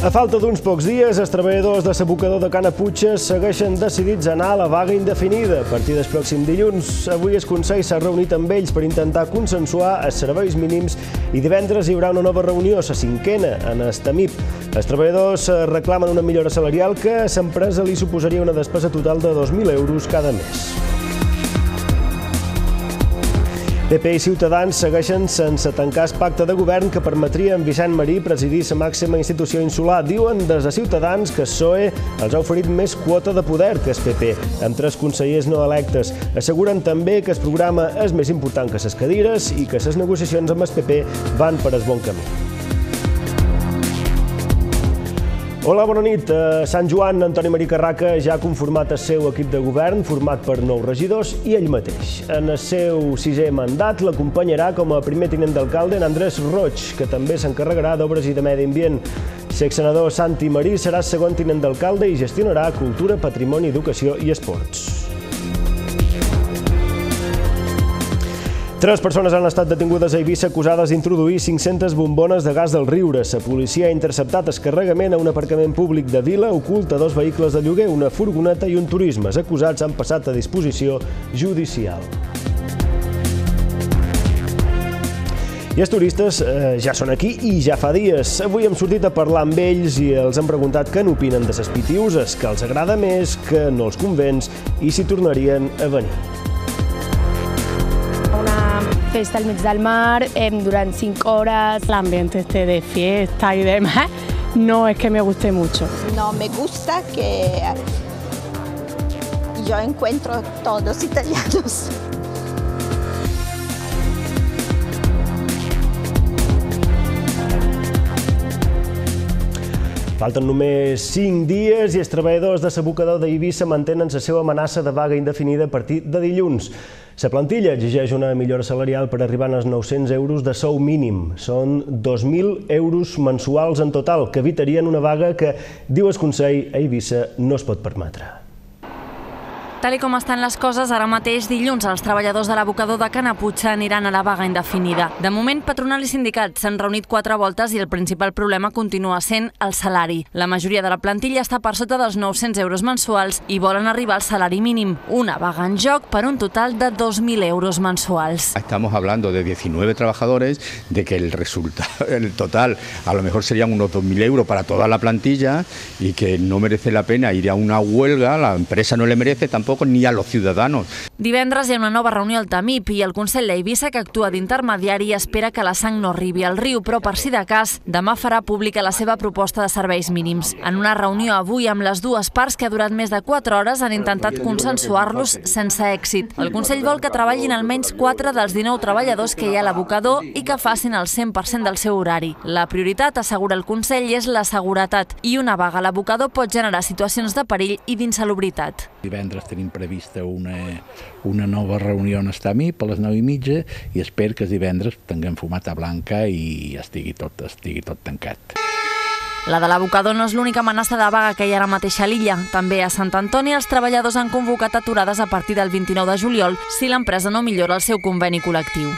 A falta d'uns pocs dies, els treballadors de l'abocador de Canaputxes segueixen decidits a anar a la vaga indefinida. A partir del pròxim dilluns, avui el Consell s'ha reunit amb ells per intentar consensuar els serveis mínims i divendres hi haurà una nova reunió, la cinquena, en el TAMIP. Els treballadors reclamen una millora salarial que a l'empresa li suposaria una despesa total de 2.000 euros cada mes. PP i Ciutadans segueixen sense tancar el pacte de govern que permetria a en Vicent Marí presidir la màxima institució insular. Diuen des de Ciutadans que el PSOE els ha oferit més quota de poder que el PP, amb 3 consellers no electes. Asseguren també que el programa és més important que les cadires i que les negociacions amb el PP van per el bon camí. Hola, bona nit. A Sant Joan, Antoni Marí Carraca ja ha conformat el seu equip de govern, format per 9 regidors i ell mateix. En el seu 6è mandat l'acompanyarà com a primer tinent d'alcalde en Andrés Roig, que també s'encarregarà d'obres i de medi ambient. L'exsenador Santi Marí serà el segon tinent d'alcalde i gestionarà cultura, patrimoni, educació i esports. 3 persones han estat detingudes a Eivissa acusades d'introduir 500 bombones de gas del Riure. La policia ha interceptat el carregament a un aparcament públic de Vila, oculta 2 vehicles de lloguer, una furgoneta i un turisme. Els acusats han passat a disposició judicial. I els turistes ja són aquí i ja fa dies. Avui hem sortit a parlar amb ells i els hem preguntat què n'opinen de les pitiuses, que els agrada més, que no els convenç i si tornarien a venir. Festa al mig del mar, durant 5 horas. El ambiente de fiesta y demás no es que me guste mucho. No me gusta que yo encuentro todos italianos. Falten només 5 dies i els treballadors de l'abocador d'Eivissa mantenen la seva amenaça de vaga indefinida a partir de dilluns. La plantilla exigeix una millora salarial per arribar als 900 euros de sou mínim. Són 2.000 euros mensuals en total, que evitarien una vaga que, diu el Consell, a Eivissa no es pot permetre. Tal com estan les coses, ara mateix dilluns els treballadors de l'abocador de Canaputxa aniran a la vaga indefinida. De moment, patronal i sindicats s'han reunit 4 voltes i el principal problema continua sent el salari. La majoria de la plantilla està per sota dels 900 euros mensuals i volen arribar al salari mínim. Una vaga en joc per un total de 2.000 euros mensuals. Estamos hablando de 19 trabajadores, de que el resultado, el total, a lo mejor serían unos 2.000 euros para toda la plantilla y que no merece la pena ir a una huelga, la empresa no le merece tampoco ni a los ciudadanos. Divendres hi ha una nova reunió al TAMIP i el Consell d'Eivissa, que actua d'intermediari, i espera que la sang no arribi al riu, però per si de cas, demà farà pública la seva proposta de serveis mínims. En una reunió avui amb les dues parts que ha durat més de 4 hores han intentat consensuar-los sense èxit. El Consell vol que treballin almenys 4 dels 19 treballadors que hi ha a l'abocador i que facin el 100% del seu horari. La prioritat, assegura el Consell, és la seguretat i una vaga a l'abocador pot generar situacions de perill i d'insalubritat. Divendres tenim prevista una nova reunió en el TAMIP a les 9:30 i espero que divendres tinguem fumata blanca i estigui tot tancat. La de l'abocador no és l'única amenaça de vaga que hi ha ara mateix a l'illa. També a Sant Antoni els treballadors han convocat aturades a partir del 29 de juliol si l'empresa no millora el seu conveni col·lectiu.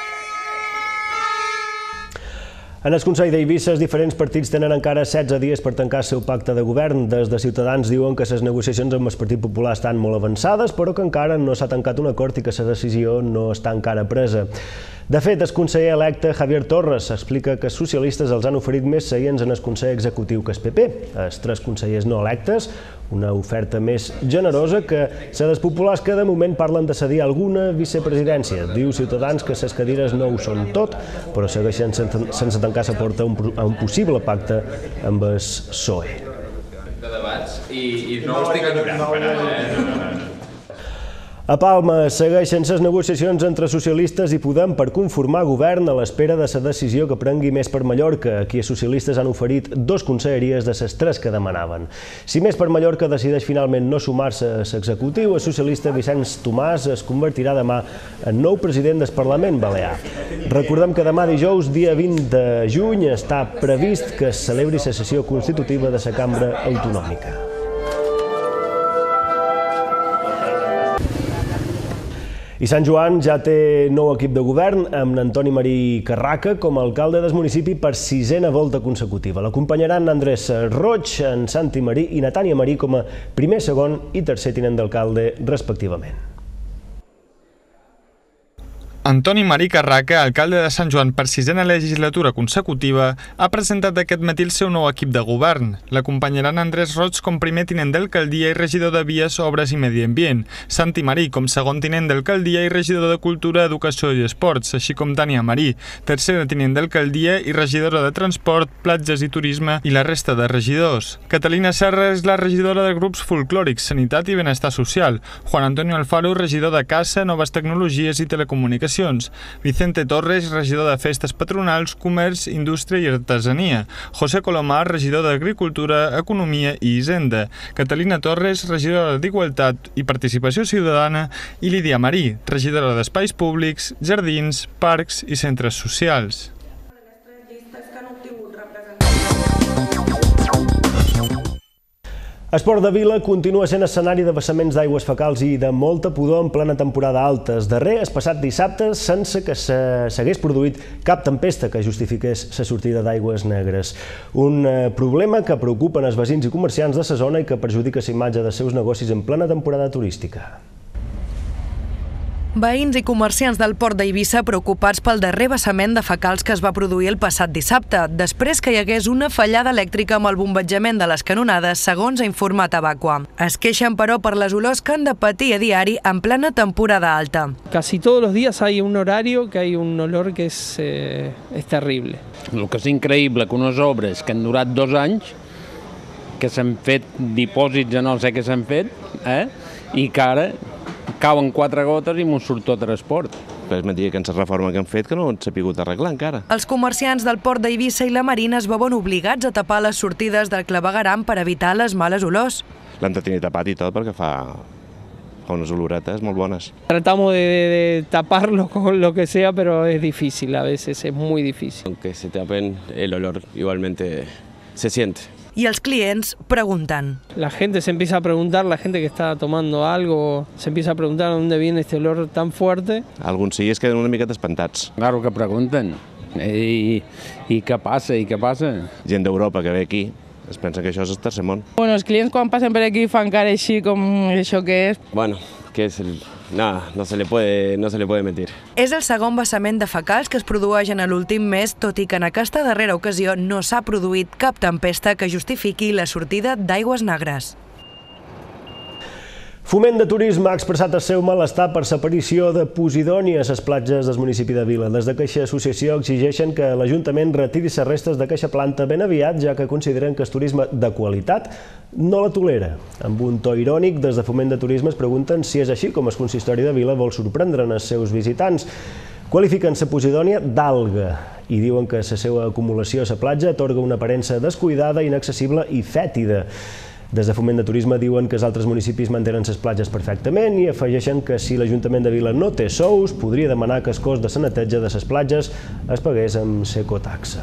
En el Consell d'Eivissa, els diferents partits tenen encara 16 dies per tancar el seu pacte de govern. Des de Ciutadans diuen que les negociacions amb el Partit Popular estan molt avançades, però que encara no s'ha tancat un acord i que la decisió no està encara presa. De fet, el conseller electe Javier Torres explica que els socialistes els han oferit més seients en el Consell Executiu que el PP. Els 3 consellers no electes, una oferta més generosa que els populars que de moment parlen de cedir alguna vicepresidència. Diu Ciutadans que les cadires no ho són tot, però segueixen sense tancar la porta a un possible pacte amb el PSOE. De debats i no ho estic enyorant. A Palma segueixen les negociacions entre socialistes i Podem per conformar govern a l'espera de la decisió que prengui Més per Mallorca. Aquí els socialistes han oferit 2 conselleries de les 3 que demanaven. Si Més per Mallorca decideix finalment no sumar-se a l'executiu, el socialista Vicenç Tomàs es convertirà demà en nou president del Parlament Balear. Recordem que demà dijous, dia 20 de juny, està previst que es celebri la sessió constitutiva de la Cambra Autonòmica. I Sant Joan ja té nou equip de govern amb Antoni Marí Carraca com a alcalde del municipi per 6a volta consecutiva. L'acompanyaran Andrés Roig, en Santi Marí i Natània Marí com a primer, segon i tercer tinent d'alcalde respectivament. Antoni Marí Carraca, alcalde de Sant Joan per 6a legislatura consecutiva, ha presentat aquest matí el seu nou equip de govern. L'acompanyaran Andrés Roig com primer tinent d'alcaldia i regidor de Vies, Obres i Medi Ambient, Santi Marí com segon tinent d'alcaldia i regidor de Cultura, Educació i Esports, així com Tània Marí, tercera tinent d'alcaldia i regidora de Transport, Platges i Turisme i la resta de regidors. Catalina Serra és la regidora de grups folclòrics, Sanitat i Benestar Social, Juan Antonio Alfaro, regidor de Caça, Noves Tecnologies i Telecomunicacions, Vicente Torres, regidor de Festes Patronals, Comerç, Indústria i Artesania, José Colomar, regidor d'Agricultura, Economia i Hisenda, Catalina Torres, regidora d'Igualtat i Participació Ciutadana i Lídia Marí, regidora d'Espais Públics, Jardins, Parcs i Centres Socials. Esport de Vila continua sent escenari de vessaments d'aigües fecals i de molta pudor en plena temporada alta. Es darrer és passat dissabte sense que s'hagués produït cap tempesta que justifiqués la sortida d'aigües negres. Un problema que preocupa els veïns i comerciants de la zona i que perjudica la imatge dels seus negocis en plena temporada turística. Veïns i comerciants del port d'Eivissa preocupats pel darrer vessament de fecals que es va produir el passat dissabte, després que hi hagués una fallada elèctrica amb el bombatjament de les canonades, segons ha informat Abaqua. Es queixen, però, per les olors que han de patir a diari en plena temporada alta. Casi todos los días hay un horario que hay un olor que es terrible. El que és increïble que unes obres que han durat 2 anys, que s'han fet dipòsits a no sé què s'han fet, i que ara cauen 4 gotes i m'ho surt tot a transport. És mentida que en la reforma que han fet que no s'ha pogut arreglar encara. Els comerciants del port d'Eivissa i la Marina es veuen obligats a tapar les sortides del clavegueram per evitar les males olors. L'han de tenir tapat i tot perquè fa unes oloretes molt bones. Tratamos de taparlo con lo que sea, pero es difícil, a veces es muy difícil. Aunque se tapen, el olor igualmente se siente. Y els clients preguntan. La gente se empieza a preguntar, la gente que está tomando algo, se empieza a preguntar dónde viene este olor tan fuerte. Alguns sí es queden una miqueta espantats. Claro que pregunten. I què passa? I què passa? Gent d'Europa que ve aquí es pensa que això és el tercer món. Bueno, els clients quan passen per aquí fan cara així com això que és. Bueno, que és nada, no se le puede mentir. És el segon vessament de fecals que es produeix en l'últim mes, tot i que en aquesta darrera ocasió no s'ha produït cap tempesta que justifiqui la sortida d'aigües negres. Foment de Turisme ha expressat el seu malestar per l'aparició de posidònia a les platges del municipi de Vila. Des de aquesta associació exigeixen que l'Ajuntament retiri les restes d'aquesta planta ben aviat, ja que consideren que el turisme de qualitat no la tolera. Amb un to irònic, des de Foment de Turisme es pregunten si és així com el consistori de Vila vol sorprendre els seus visitants. Qualifiquen la posidònia d'alga i diuen que la seva acumulació a la platja atorga una aparença descuidada, inaccessible i fètida. Des de Foment de Turisme diuen que els altres municipis mantenen les platges perfectament i afegeixen que si l'Ajuntament de Vila no té sous, podria demanar que el cost de la neteja de les platges es pagués amb l'ecotaxa.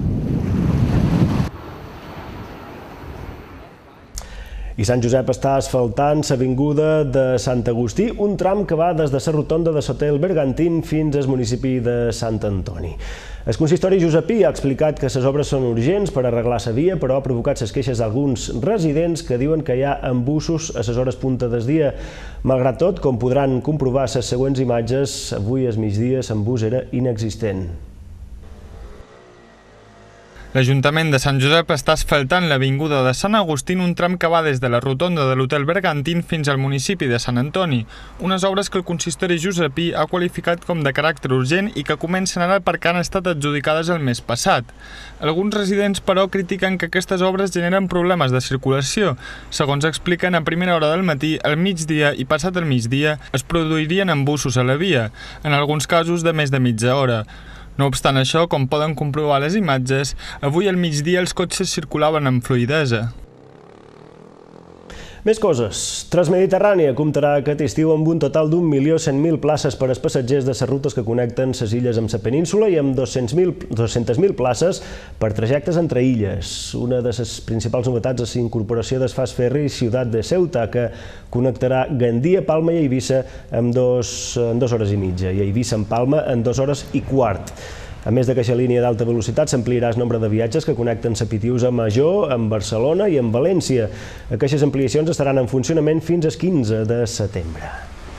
I Sant Josep està asfaltant l'avinguda de Sant Agustí, un tram que va des de la rotonda de l'Hotel Bergantín fins al municipi de Sant Antoni. El consistori josepí ha explicat que les obres són urgents per arreglar la via, però ha provocat les queixes d'alguns residents que diuen que hi ha embussos a les hores punta del dia. Malgrat tot, com podran comprovar les següents imatges, avui al migdia l'embús era inexistent. L'Ajuntament de Sant Josep està asfaltant l'avinguda de Sant Agustín, un tram que va des de la rotonda de l'Hotel Bergantín fins al municipi de Sant Antoni. Unes obres que el consistori josepí ha qualificat com de caràcter urgent i que comencen ara perquè han estat adjudicades el mes passat. Alguns residents, però, critiquen que aquestes obres generen problemes de circulació. Segons expliquen, a primera hora del matí, al migdia i passat el migdia, es produirien embussos a la via, en alguns casos de més de mitja hora. No obstant això, com poden comprovar les imatges, avui al migdia els cotxes circulaven amb fluïdesa. Més coses. Transmediterrània comptarà aquest estiu amb un total d'1.100.000 places per als passatgers de les rutes que connecten les illes amb la península i amb 200.000 places per trajectes entre illes. Una de les principals novetats és la incorporació del fast ferry Ciutat de Ceuta, que connectarà Gandia, Palma i Eivissa en 2 hores i mitja i Eivissa en Palma en 2 hores i quart. A més d'aquesta línia d'alta velocitat, s'ampliarà el nombre de viatges que connecten la Pitiusa Major amb Barcelona i amb València. Aquestes ampliacions estaran en funcionament fins al 15 de setembre.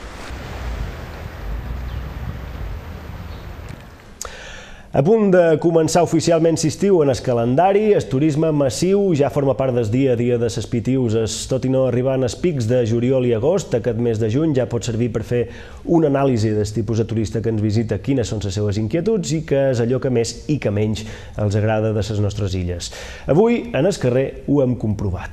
A punt de començar oficialment l'estiu en el calendari, el turisme massiu ja forma part del dia a dia de les Pitiuses. Tot i no arribar als pics de juliol i agost, aquest mes de juny ja pot servir per fer una anàlisi del tipus de turista que ens visita, quines són les seves inquietuds i què és allò que més i que menys els agrada de les nostres illes. Avui, en el carrer, ho hem comprovat.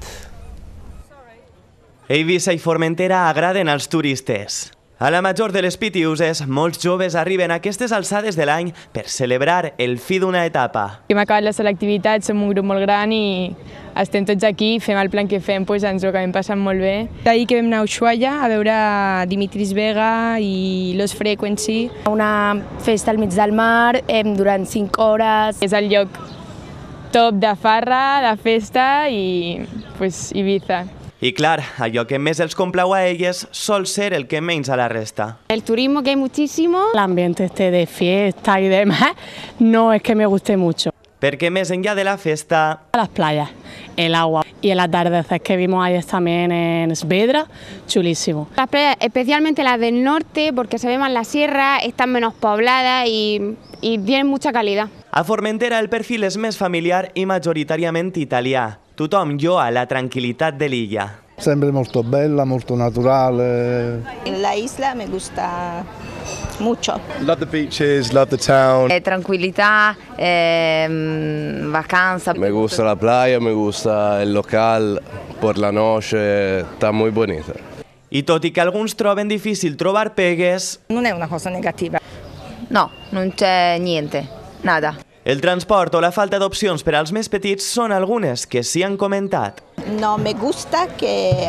Eivissa i Formentera agraden als turistes. A la major de les Pitiuses, molts joves arriben a aquestes alçades de l'any per celebrar el fi d'una etapa. Hem acabat la selectivitat, som un grup molt gran i estem tots aquí, fem el plan que fem, ens ho acabem passant molt bé. D'ahir que vam anar a Ushuaia a veure Dimitris Vega i Los Frequency. Una festa al mig del mar, durant 5 hores. És el lloc top de farra, de festa i Ibiza. I clar, allò que més els complau a elles sol ser el que menys a la resta. El turismo, que hay muchísimo. El ambiente de fiesta y demás no es que me guste mucho. Perquè més enllà de la festa... Las playas, el agua y el atardecer que vimos ayer también en Svedra, chulísimo. Las playas, especialmente las del norte, porque se ve más la sierra, están menos pobladas y tienen mucha calidad. A Formentera el perfil és més familiar i majoritàriament italià. Tothom lloa la tranquil·litat de l'illa. Sempre molto bella, molto naturale. La isla me gusta mucho. Love the beaches, love the town. Tranquilità, vacanza. Me gusta la playa, me gusta el local, por la noche, está muy bonita. I tot i que alguns troben difícil trobar pegues... Non è una cosa negativa. No, non c'è niente, nada. El transport o la falta d'opcions per als més petits són algunes que s'hi han comentat. No me gusta que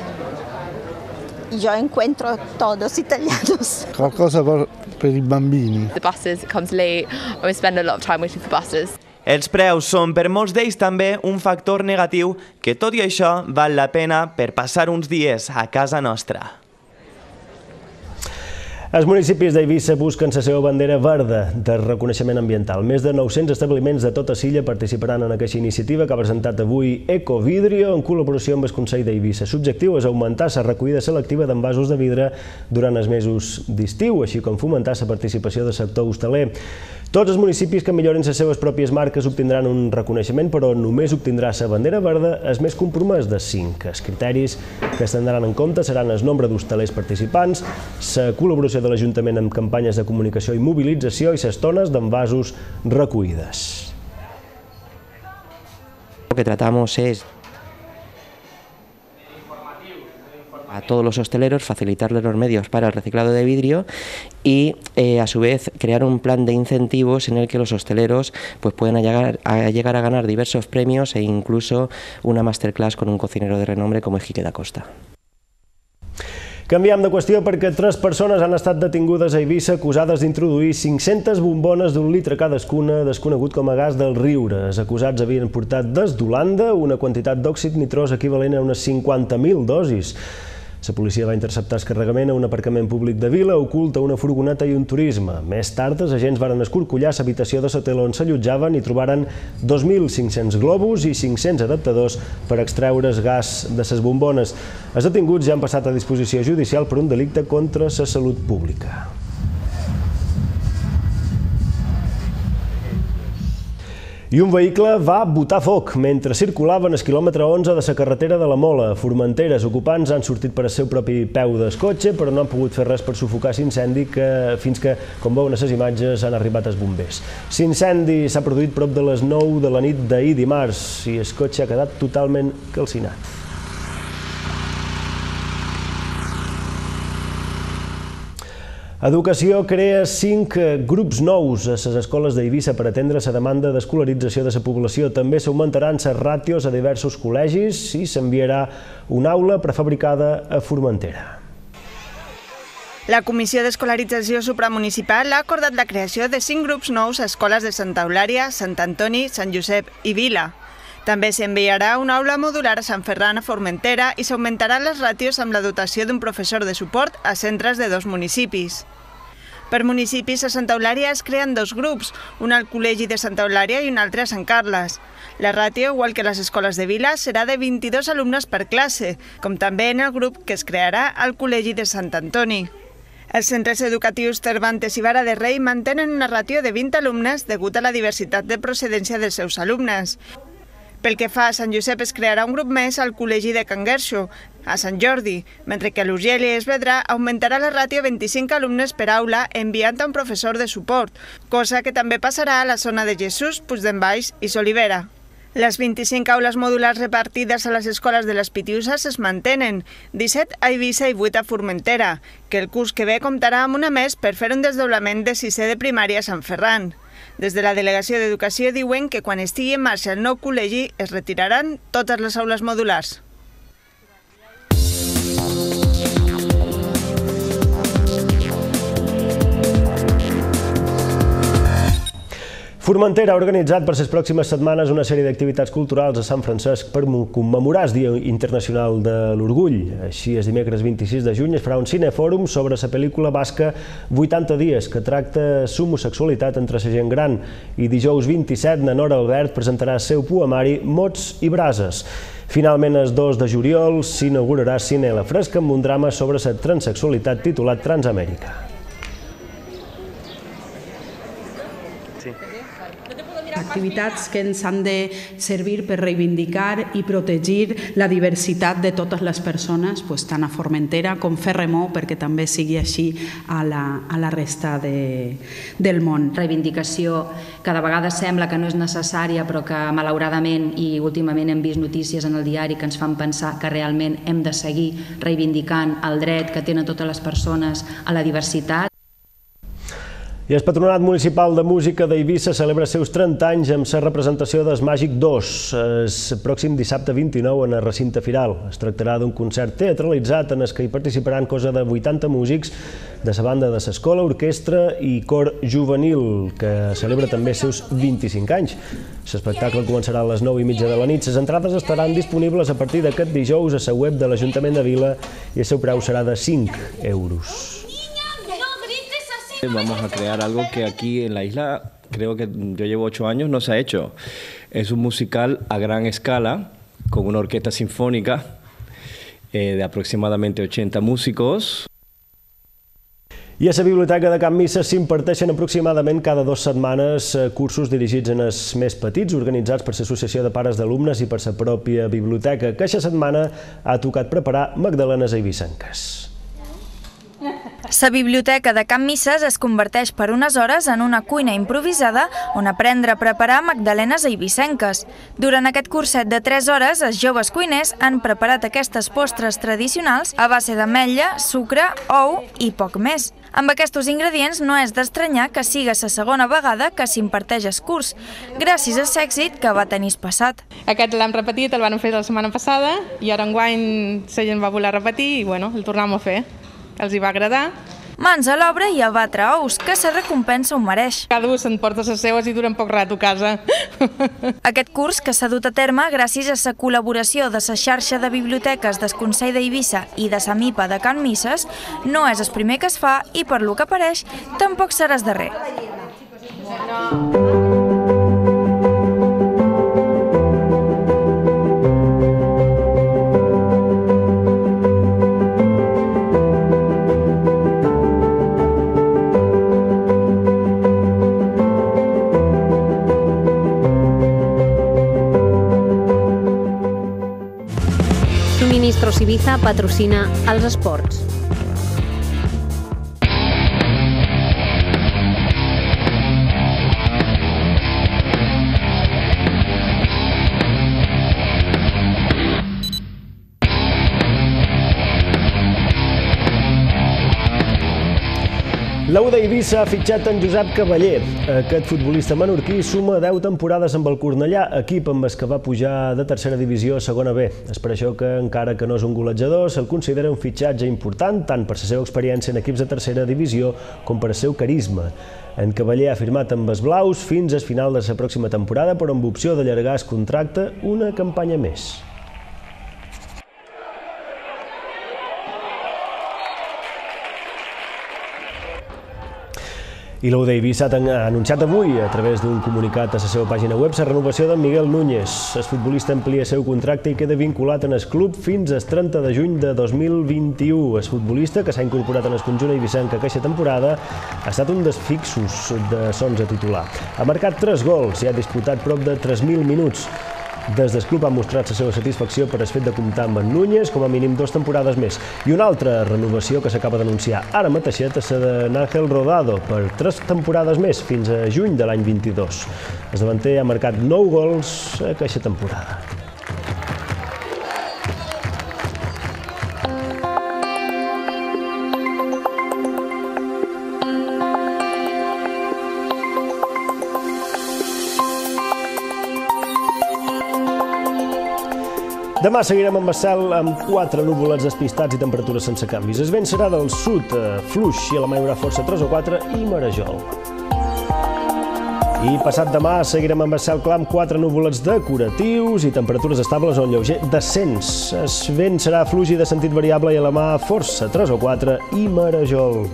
yo encuentro todos italianos. Qualcosa per i bambini. The buses, it comes late, and we spend a lot of time waiting for buses. Els preus són per molts d'ells també un factor negatiu que, tot i això, val la pena per passar uns dies a casa nostra. Els municipis d'Eivissa busquen la seva bandera verda de reconeixement ambiental. Més de 900 establiments de tota l'illa participaran en aquesta iniciativa que ha presentat avui Ecovidrio en col·laboració amb el Consell d'Eivissa. L'objectiu és augmentar la recollida selectiva d'envasos de vidre durant els mesos d'estiu, així com fomentar la participació del sector hostaler. Tots els municipis que millorin les seves pròpies marques obtindran un reconeixement, però només obtindrà la bandera verda el més compromès de 5. Els criteris que es tindran en compte seran el nombre d'hostalers participants, la col·laboració de l'Ajuntament amb campanyes de comunicació i mobilització i les tones d'envasos recollides. Lo que tratamos es a todos los hosteleros facilitarles los medios para el reciclado de vidrio y a su vez crear un plan de incentivos en el que los hosteleros puedan llegar a ganar diversos premios e incluso una masterclass con un cocinero de renombre como es Quique da Costa. Canviem de qüestió perquè 3 persones han estat detingudes a Eivissa acusades d'introduir 500 bombones d'1 litre cadascuna desconegut com a gas del riure. Els acusats havien portat des d'Holanda una quantitat d'òxid nitrós equivalent a unes 50.000 dosis. La policia va interceptar el carregament a un aparcament públic de Vila, ocult a una furgoneta i un turisme. Més tard, els agents van escorcollar l'habitació de l'hotel on s'allotjaven i trobaren 2.500 globus i 500 adaptadors per extreure el gas de les bombones. Els detinguts ja han passat a disposició judicial per un delicte contra la salut pública. I un vehicle va botar foc mentre circulava en el quilòmetre 11 de la carretera de la Mola. A Formentera, els ocupants han sortit per al seu propi peu del cotxe, però no han pogut fer res per sufocar l'incendi fins que, com veuen a les imatges, han arribat els bombers. L'incendi s'ha produït prop de les 9 de la nit d'ahir dimarts i el cotxe ha quedat totalment calcinat. Educació crea 5 grups nous a les escoles d'Eivissa per atendre la demanda d'escolarització de la població. També s'augmentaran les ràtios a diversos col·legis i s'enviarà una aula prefabricada a Formentera. La Comissió d'Escolarització Supramunicipal ha acordat la creació de 5 grups nous a escoles de Santa Eulària, Sant Antoni, Sant Josep i Vila. També s'enviarà una aula modular a Sant Ferran a Formentera i s'augmentaran les ràtios amb la dotació d'un professor de suport a centres de 2 municipis. Per municipis, a Santa Eulària es creen 2 grups, un al Col·legi de Santa Eulària i un altre a Sant Carles. La ràtio, igual que les escoles de Vila, serà de 22 alumnes per classe, com també en el grup que es crearà al Col·legi de Sant Antoni. Els centres educatius Cervantes i Vara de Rei mantenen una ràtio de 20 alumnes degut a la diversitat de procedència dels seus alumnes. Pel que fa a Sant Josep, es crearà un grup més al Col·legi de Can Guerxo, a Sant Jordi, mentre que a l'Urgell i Esvedra augmentarà la ràtio a 25 alumnes per aula enviant a un professor de suport, cosa que també passarà a la zona de Jesús, Puig d'en Baix i Solivera. Les 25 aules modulars repartides a les escoles de les Pitiusas es mantenen, 17 a Eivissa i 8 a Formentera, que el curs que ve comptarà amb una més per fer un desdoblament de 6è de primària a Sant Ferran. Des de la Delegació d'Educació diuen que quan estigui en marxa el nou col·legi es retiraran totes les aules modulars. Formentera ha organitzat per les pròximes setmanes una sèrie d'activitats culturals a Sant Francesc per commemorar el Dia Internacional de l'Orgull. Així, el dimecres 26 de juny es farà un cinefòrum sobre la pel·lícula basca 80 dies, que tracta l'homosexualitat entre la gent gran. I dijous 27, na Nora Albert presentarà el seu poemari Mots i brases. Finalment, el 2 de juliol s'inaugurarà Cine a la Fresca amb un drama sobre la transsexualitat titulat Transamèrica. Activitats que ens han de servir per reivindicar i protegir la diversitat de totes les persones, tant a Formentera com fer remor perquè també sigui així a la resta del món. Reivindicació que de vegades sembla que no és necessària, però que malauradament i últimament hem vist notícies en el diari que ens fan pensar que realment hem de seguir reivindicant el dret que tenen totes les persones a la diversitat. I el Patronat Municipal de Música d'Eivissa celebra els seus 30 anys amb la representació del Màgic 2, el pròxim dissabte 29 en el recinte firal. Es tractarà d'un concert teatralitzat en el que hi participaran cosa de 80 músics de la banda de l'escola, orquestra i cor juvenil, que celebra també els seus 25 anys. L'espectacle començarà a les 9:30 de la nit. Les entrades estaran disponibles a partir d'aquest dijous a la web de l'Ajuntament de Vila i el seu preu serà de 5 euros. Vamos a crear algo que aquí en la isla, creo que yo llevo 8 años, no se ha hecho. Es un musical a gran escala, con una orquesta sinfónica de aproximadamente 80 músicos. I a la Biblioteca de Can Misses s'imparteixen aproximadament cada 2 setmanes cursos dirigits als més petits, organitzats per l'Associació de Pares d'Alumnes i per la pròpia biblioteca, que aquesta setmana ha tocat preparar magdalenes eivissenques. La Biblioteca de Can Misses es converteix per unes hores en una cuina improvisada on aprendre a preparar magdalenes eivissenques. Durant aquest curset de 3 hores, els joves cuiners han preparat aquestes postres tradicionals a base d'ametlla, sucre, ou i poc més. Amb aquests ingredients no és d'estranyar que sigui la segona vegada que s'imparteix el curs, gràcies a l'èxit que va tenir el passat. Aquest l'hem repetit, el van fer la setmana passada i ara enguany la gent va voler repetir i el tornem a fer. Els hi va agradar. Mans a l'obra i a batre ous, que la recompensa ho mereix. Cada un s'emporta les seues i dura poc rato a casa. Aquest curs, que s'ha dut a terme gràcies a la col·laboració de la xarxa de biblioteques del Consell d'Eivissa i de la MIPA de Can Misses, no és el primer que es fa i, per lo que pareix, tampoc serà el darrer. Suministros Ibiza patrocina els esports. L'U d'Eivissa ha fitxat en Josep Cavaller. Aquest futbolista menorquí suma 10 temporades amb el Cornellà, equip amb el que va pujar de tercera divisió a segona B. És per això que, encara que no és un golejador, se'l considera un fitxatge important tant per la seva experiència en equips de tercera divisió com per el seu carisma. En Cavaller ha firmat amb els blaus fins al final de la pròxima temporada, però amb opció d'allargar el contracte una campanya més. I l'U d'Eivissa ha anunciat avui, a través d'un comunicat a la seva pàgina web, la renovació de Miguel Núñez. El futbolista amplia el seu contracte i queda vinculat en el club fins al 30 de juny de 2021. El futbolista, que s'ha incorporat en el conjunt eivissenc aquesta temporada, ha estat un dels fixos de l'11 titular. Ha marcat 3 gols i ha disputat prop de 3.000 minuts. Des del club ha mostrat la seva satisfacció per el fet de comptar amb en Núñez com a mínim 2 temporades més. I una altra renovació que s'acaba d'anunciar ara mateixet és la de Ángel Rodado per 3 temporades més, fins a juny de l'any 22. El davanter ha marcat 9 gols aquesta temporada. Demà seguirem amb el cel amb 4 núvolets despistats i temperatures sense canvis. El vent serà del sud, fluix, i a la mà hi haurà força 3 o 4 i marejol. I passat demà seguirem amb el cel clar amb 4 núvolets decoratius i temperatures estables o en lleuger descens. El vent serà fluix i de sentit variable i a la mà força 3 o 4 i marejol.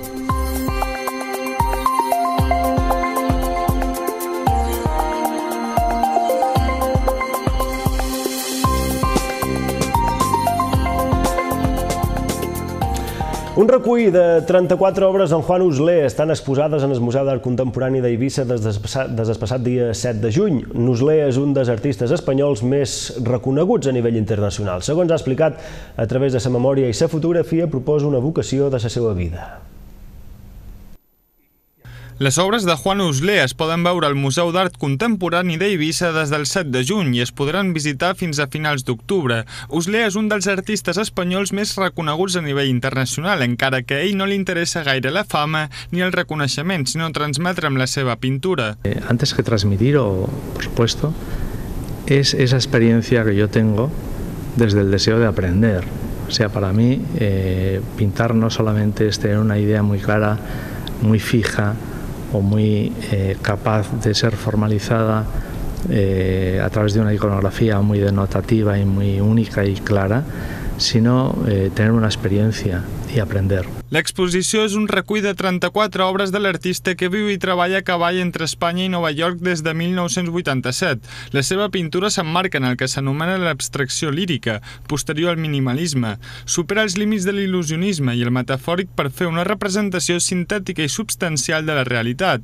Un recull de 34 obres d'en Juan Usler estan exposades en el Museu d'Art Contemporani d'Eivissa des del passat dia 7 de juny. Usler és un dels artistes espanyols més reconeguts a nivell internacional. Segons ha explicat, a través de la memòria i la fotografia proposa una vocació de la seva vida. Les obres de Juan Usler es poden veure al Museu d'Art Contemporani d'Eivissa des del 7 de juny i es podran visitar fins a finals d'octubre. Usler és un dels artistes espanyols més reconeguts a nivell internacional, encara que a ell no li interessa gaire la fama ni el reconeixement, sinó transmetre amb la seva pintura. Antes que transmitir, por supuesto, es esa experiencia que yo tengo desde el deseo de aprender. O sea, para mí, pintar no solamente es tener una idea muy clara, muy fija, o muy capaz de ser formalizada a través de una iconografía muy denotativa y muy única y clara, sino tener una experiencia i aprender. L'exposició és un recull de 34 obres de l'artista que viu i treballa a cavall entre Espanya i Nova York des de 1987. La seva pintura s'emmarca en el que s'anomena l'abstracció lírica, posterior al minimalisme. Supera els límits de l'il·lusionisme i el metafòric per fer una representació sintètica i substancial de la realitat.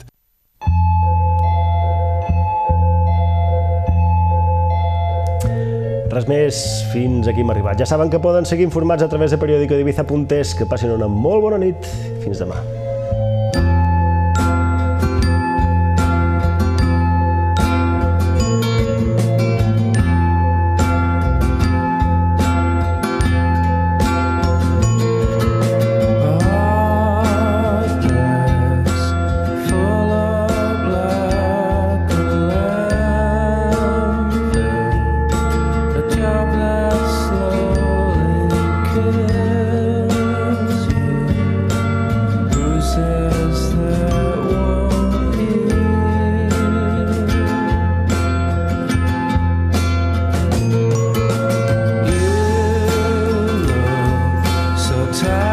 Res més, fins aquí hem arribat. Ja saben que poden seguir informats a través de periodicodiviza.es. Que passin una molt bona nit. Fins demà. Time